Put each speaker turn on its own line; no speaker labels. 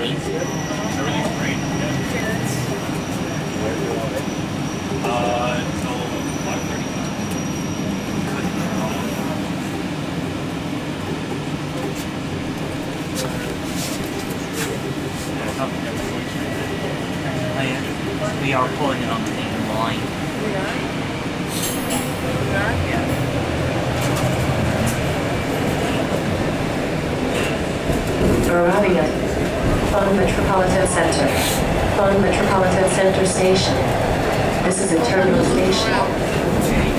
Everything's great. Until 5:30.
We are pulling it on the same line.
We are? Yeah.
Arriving at Vaughan Metropolitan Center. Vaughan Metropolitan Center Station. This is a terminal station.